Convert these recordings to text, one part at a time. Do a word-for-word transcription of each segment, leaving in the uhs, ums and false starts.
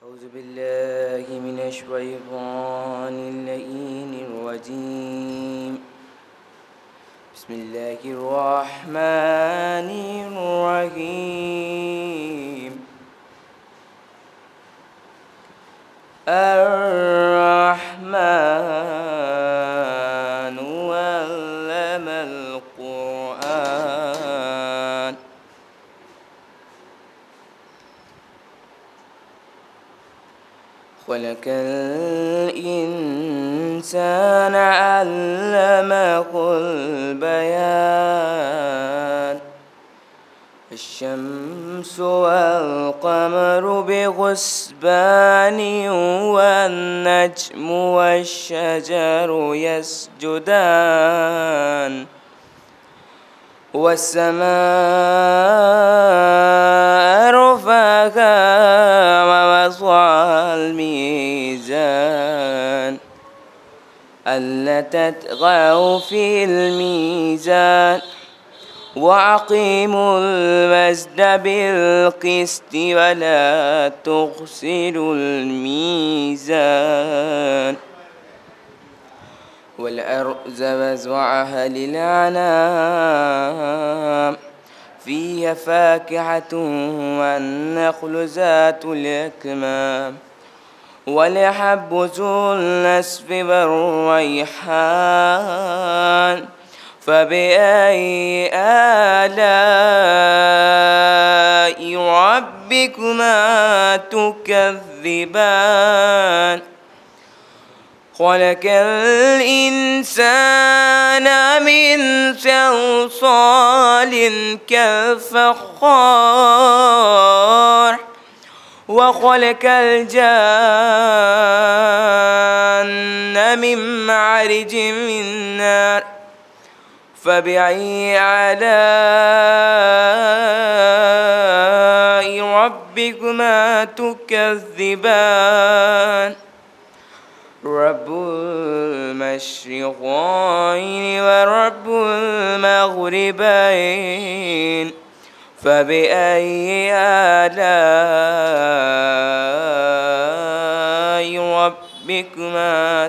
أعوذ بالله من الشيطان اللعين الرجيم. بسم الله الرحمن الرحيم. الرحمن علم القرآن. خلق الإنسان علمه البيان. الشمس والقمر بحسبان والنجم والشجر يسجدان والسماء رفعها ووضع الميزان ألا تطغوا في الميزان وأقيموا الوزن بالقسط ولا تخسروا الميزان. والأرض وزعها للأنام فيها فاكهة والنخل ذات الأكمام والحب ذو العصف والريحان. فبأي آلاء ربكما تكذبان. خلق الإنسان من صلصال كالفخار وخلق الجان من معرج من نار. فبأي آلاء ربكما تكذبان. رب المشرقين ورب المغربين. فبأي آلاء ربكما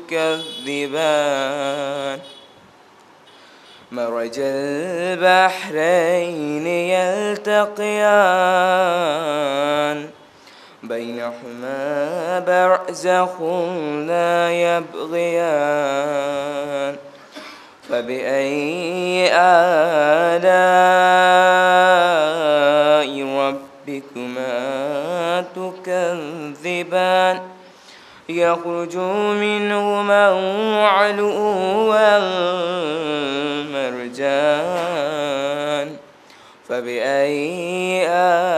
تكذبان. مرج البحرين يلتقيان بينهما برزخ لا يبغيان. فبأي آلاء ربكما تكذبان. يخرج منهما اللؤلؤ والمرجان. فبأي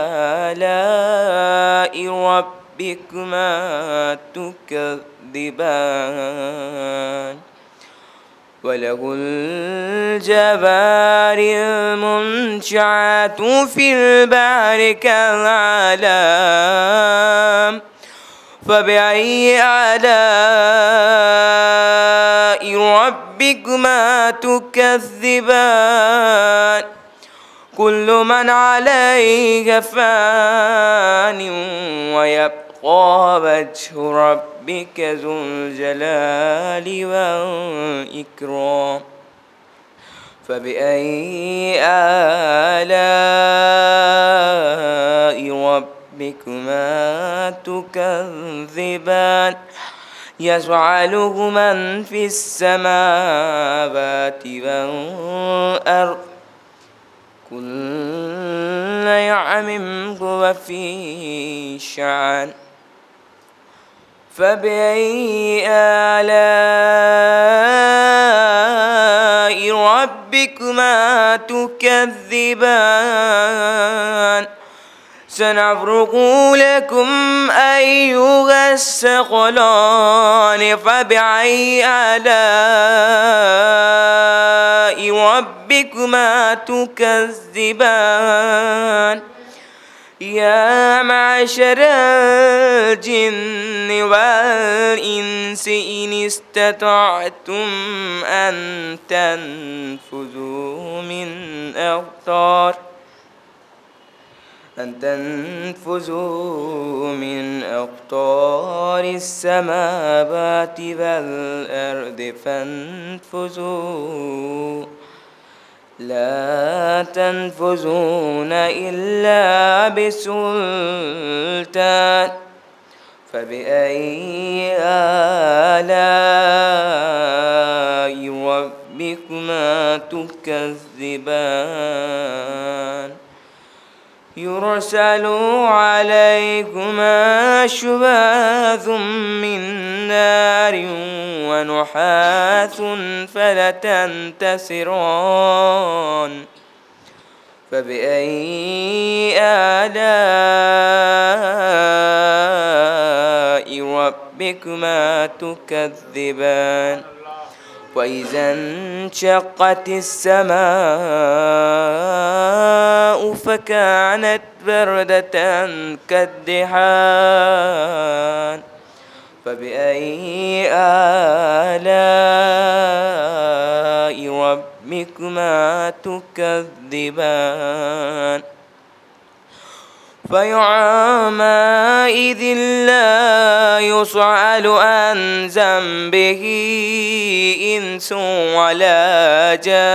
آلاء ربكما تكذبان. وله الجوار المنشآت في البحر كالأعلام. فبأي آلاء ربكما تكذبان. كل من عليها فان ويبقى وجه ربك ذو الجلال والإكرام. فبأي آلاء ربكما تكذبان. يسأله من في السماوات والأرض كل يوم هو في شأن. فبأي آلاء ربكما تكذبان. سنفرغ لكم أيها الثقلان. فبأي آلاء ربكما تكذبان. يا معشر الجن والإنس إن استطعتم أن تنفذوا من أقطار أن تنفذوا من أقطار السماوات والأرض فانفذوا لا تنفذون إلا بسلطان فبأي آلاء ربكما تكذبان يرسل عليكما شواظ من نار ونحاس فلا تنتصران فبأي آلاء ربكما تكذبان وإذا انشقت السماء فكانت بردة كالدهان فبأي آلاء ربكما تكذبان فيومئذ لا يسأل عن ذنبه إنس ولا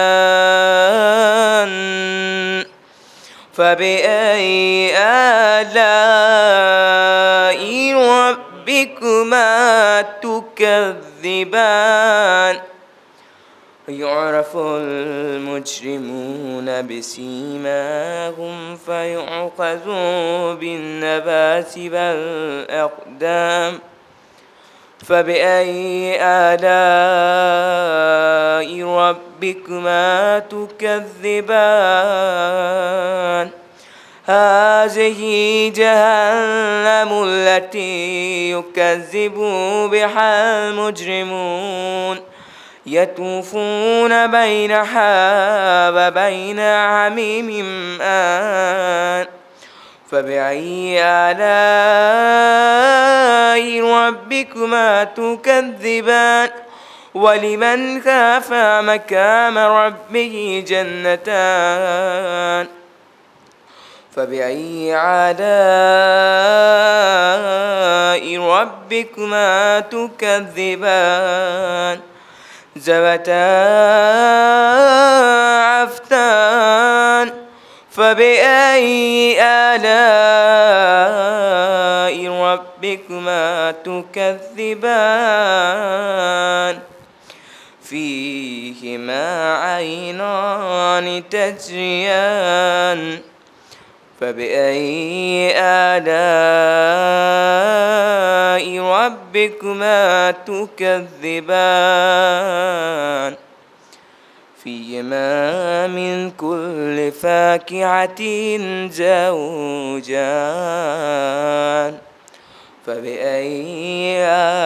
جان فبأي آلاء ربكما تكذبان يعرف المجرمون بسيماهم فيعخذوا بالنبات والأقدام فبأي آلاء ربكما تكذبان هذه جهنم التي يكذب بها المجرمون يطوفون بينها وبين حميم آن فبأي آلاء ربكما تكذبان ولمن خاف مقام ربه جنتان فبأي آلاء ربكما تكذبان ذواتا عفتان فبأي آلاء ربكما تكذبان فيهما عينان تجريان فبأي آلاء ربكما تكذبان فيهما من كل فاكهة زوجان فبأي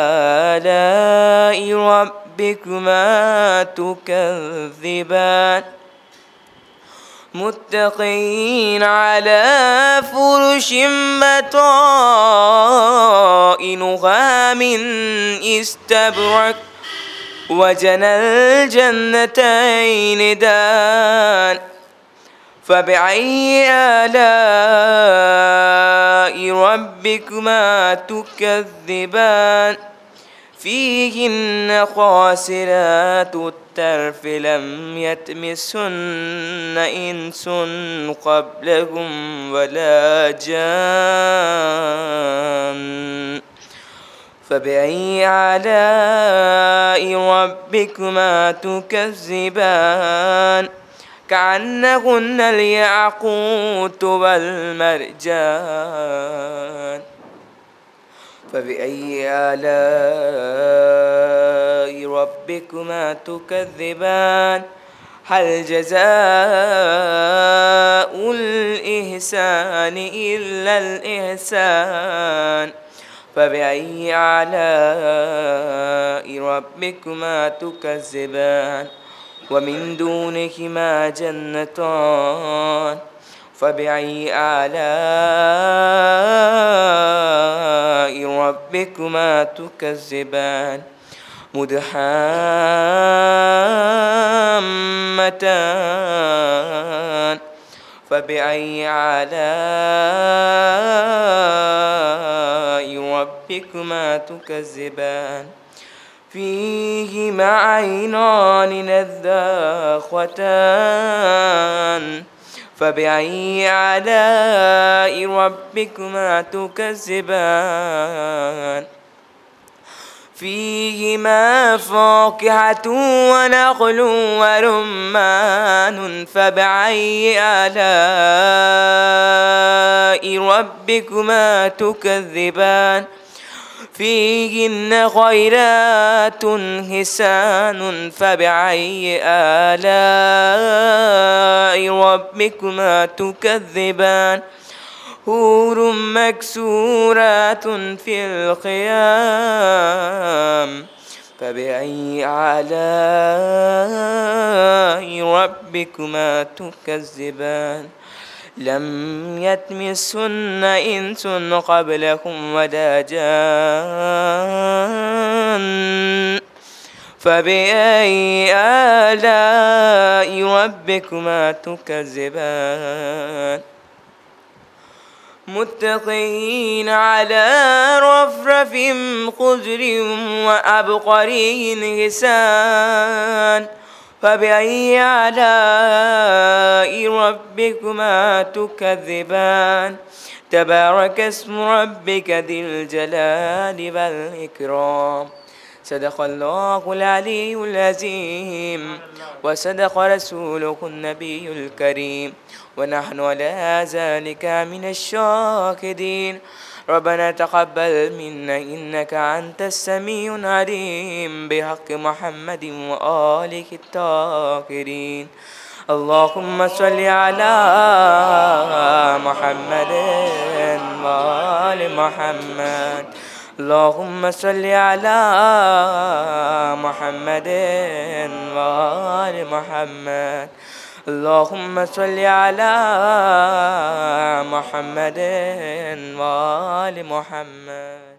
آلاء ربكما تكذبان متقين على فرش بطائنها من استبرق وجنى الجنتين دان فبأي آلاء ربكما تكذبان فيهن قاصرات الطرف لم يطمثهن إنس قبلهم ولا جان فبأي آلاء ربكما تكذبان كأنهن الياقوت والمرجان فبأي آلاء ربكما تكذبان هل جزاء الإحسان إلا الإحسان فبأي آلاء ربكما تكذبان ومن دونهما جنتان فبأي آلاء ربكما تكذبان مدحامتان فبأي آلاء ربكما تكذبان فيهما عينان نضاختان فبأي آلاء ربكما تكذبان فيهما فاكهة ونخل ورمان فبأي آلاء ربكما تكذبان فيهن خيرات حسان فبأي آلاء ربكما تكذبان حور مكسورات في الخيام فبأي آلاء ربكما تكذبان لم يطمثهن إنس قبلهم ولا جان فبأي آلاء ربكما تكذبان متكئين على رفرف خضر وعبقري حسان فبأي آلاء ربكما تكذبان تبارك اسم ربك ذي الجلال والإكرام صدق الله العلي العظيم وصدق رسوله النبي الكريم ونحن على ذلك من الشاهدين ربنا تقبل منا إنك أنت السميع العليم بحق محمد وآله الطاهرين اللهم صل على محمد وآل محمد اللهم صل على محمد وآل محمد اللهم صل على محمد وآل محمد.